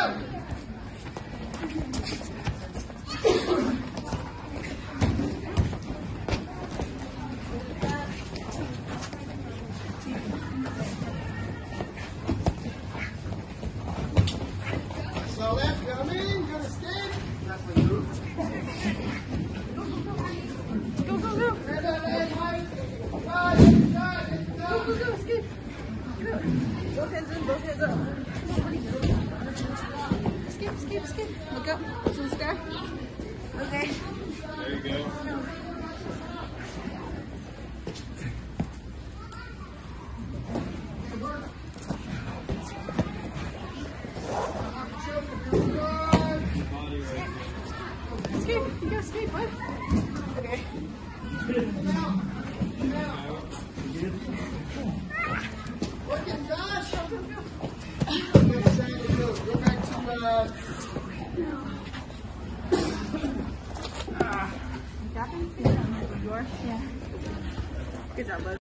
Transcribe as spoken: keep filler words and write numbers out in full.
So left, coming, gonna skate. Go, go, go. Red, red, red, white. Go, Go, go, go, skate. Go. Both hands in, both hands up. Skip, skip, skip. Look up to the sky. Okay. There you go. Skate, you gotta skate, bud. Okay. Look at Josh. Go back to, uh... Got him? Yeah. Good job, bud.